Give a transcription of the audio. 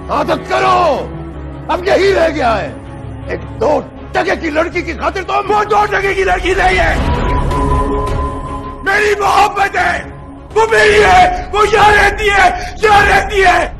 आदत करो, अब यही रह गया है। एक 2 टके की लड़की की खातिर तो वो 2 टके की लड़की नहीं है, मेरी मोहब्बत है, वो मेरी है, वो यहाँ रहती है, यहाँ रहती है।